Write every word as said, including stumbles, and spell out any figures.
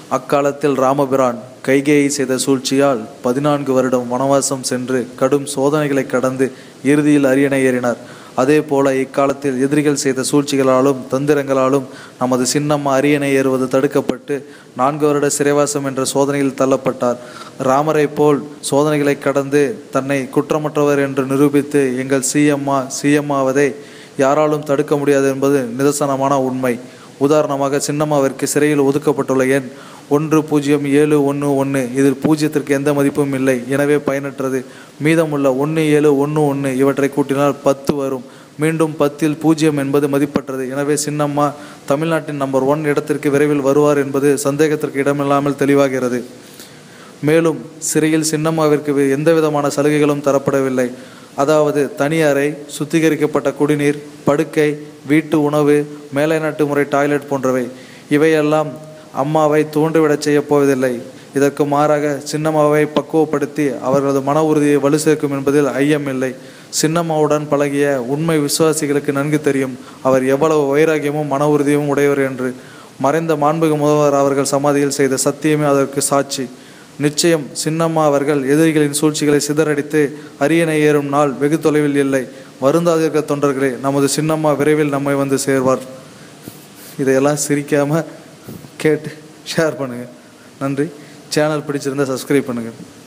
அக்காலத்தில் ராமபிரான் கைகேயி செய்த சூழ்ச்சியால் பதினான்கு வருடம் வனவாசம் சென்று கடும் சோதனைகளை கடந்து இறுதியில் அரியணை ஏறினார். அதே போல இக்காலத்தில் எதிரிகள் செய்த சூழ்ச்சிகளாலும் தந்திரங்களாலும் நமது சின்னம்மா அரியணை ஏறுவது தடுக்கப்பட்டு நான்கு வருட சிறைவாசம் என்ற சோதனையில் தள்ளப்பட்டார். ராமரை போல் சோதனைகளை கடந்து தன்னை குற்றமற்றவர் என்று நிரூபித்து எங்கள் சீயம்மா சீயம்மாவதை யாராலும் தடுக்க முடியாது என்பது நிதர்சனமான உண்மை. உதாரணமாக சின்னம்மாவிற்கு சிறையில் ஒதுக்கப்பட்டுள்ள எண் ஒன்று பூஜ்ஜியம் ஏழு ஒன்று ஒன்று. இதில் பூஜ்ஜியத்திற்கு எந்த மதிப்பும் இல்லை, எனவே பயனற்றது. மீதமுள்ள ஒன்று ஏழு ஒன்று ஒன்று இவற்றை கூட்டினால் பத்து வரும். மீண்டும் பத்தில் பூஜ்ஜியம் என்பது மதிப்பற்றது. எனவே சின்னம்மா தமிழ்நாட்டின் நம்பர் ஒன் இடத்திற்கு விரைவில் வருவார் என்பது சந்தேகத்திற்கு இடமில்லாமல் தெளிவாகிறது. மேலும் சிறையில் சின்னம்மாவிற்கு எந்த விதமான சலுகைகளும் தரப்படவில்லை. அதாவது தனி அறை, சுத்திகரிக்கப்பட்ட குடிநீர், படுக்கை, வீட்டு உணவு, மேலை நாட்டு முறை டாய்லெட் போன்றவை. இவையெல்லாம் அம்மாவை தூண்டிவிடச் செய்ய போவதில்லை. இதற்கு மாறாக சின்னம்மாவை பக்குவப்படுத்தி அவர்களது மன உறுதியை வலு சேர்க்கும் என்பதில் ஐயமில்லை. சின்னம்மாவுடன் பழகிய உண்மை விசுவாசிகளுக்கு நன்கு தெரியும் அவர் எவ்வளவு வைராகியமும் மன உறுதியும் உடையவர் என்று. மறைந்த மாண்புமிகு முதல்வர் அவர்கள் சமாதியில் செய்த சத்தியமே அதற்கு சாட்சி. நிச்சயம் சின்னம்மா அவர்கள் எதிரிகளின் சூழ்ச்சிகளை சிதறடித்து அரியணை ஏறும் நாள் வெகு தொலைவில் இல்லை. வருந்தாதிருக்க தொண்டர்களே, நமது சின்னம்மா விரைவில் நம்மை வந்து சேர்வார். இதையெல்லாம் சிரிக்காமல் கேட்டு ஷேர் பண்ணுங்கள். நன்றி. சேனல் பிடிச்சிருந்தால் சப்ஸ்கிரைப் பண்ணுங்கள்.